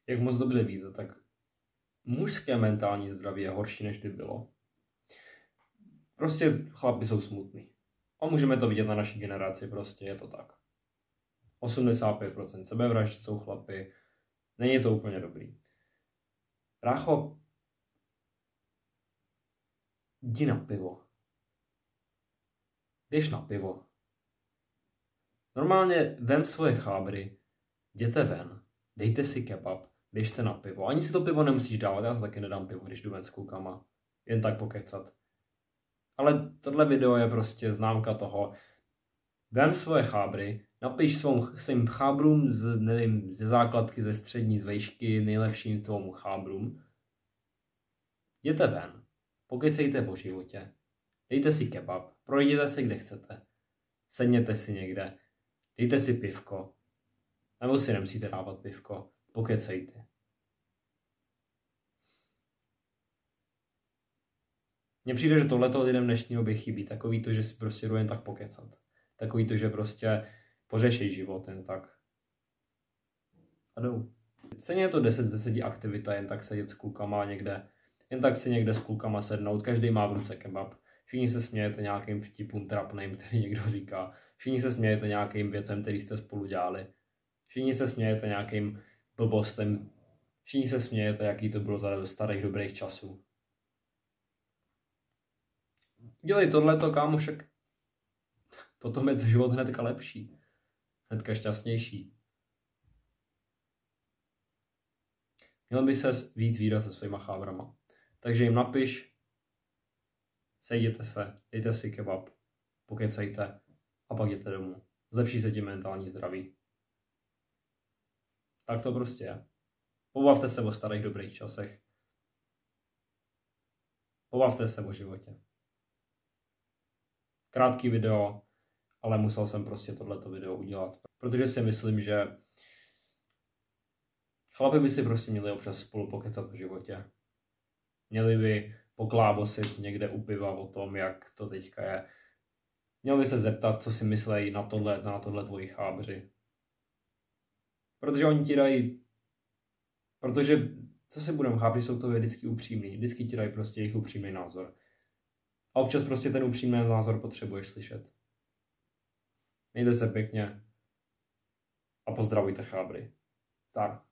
jak moc dobře víte, tak mužské mentální zdraví je horší, než kdy bylo. Prostě chlapi jsou smutný. A můžeme to vidět na naší generaci, prostě je to tak. 85% sebevražd jsou chlapy. Není to úplně dobrý. Rácho, jdi na pivo. Běž na pivo. Normálně vem svoje chábry, jděte ven, dejte si kebab, běžte na pivo. Ani si to pivo nemusíš dávat, já si taky nedám pivo, když jdu ven s klukama. Jen tak pokecat. Ale tohle video je prostě známka toho. Vem svoje chábry, napiš svým chábrům ze základky, ze střední, z vejšky, nejlepším tvomu chábrům. Jděte ven, pokecejte o životě, dejte si kebab, projděte se kde chcete, sedněte si někde, dejte si pivko, nebo si nemusíte dávat pivko, pokecejte. Mně přijde, že tohleto lidem dnešní době chybí, takový to, že si prostě jdu jen tak pokecat. Takový to, že prostě pořešej život jen tak. A jdou. Stejně je to 10 z 10 aktivita, jen tak sedět s klukama někde, jen tak si někde s klukama sednout, každý má v ruce kebab. Všichni se smějete nějakým vtipům trapným, který někdo říká. Všichni se smějete nějakým věcem, který jste spolu dělali. Všichni se smějete nějakým blbostem. Všichni se smějete, jaký to bylo za starých dobrých časů. Dělej tohleto, kámo, však potom je to život hnedka lepší. Hnedka šťastnější. Měl by ses víc výdat se svýma chábrama. Takže jim napiš, sejděte se, dejte si kebab, pokecejte a pak jděte domů. Zlepší se tím mentální zdraví. Tak to prostě je. Pobavte se o starých dobrých časech. Pobavte se o životě. Krátký video, ale musel jsem prostě tohleto video udělat. Protože si myslím, že chlapi by si prostě měli občas spolu pokecat o životě. Měli by poklábosit někde u piva o tom, jak to teďka je. Měl by se zeptat, co si myslejí na tohle tvoji chábři. Protože oni ti dají... Protože, co si budeme, chábři jsou to vždycky upřímný. Vždycky ti dají prostě jejich upřímný názor. A občas prostě ten upřímný názor potřebuješ slyšet. Mějte se pěkně a pozdravujte chábry. Zdar.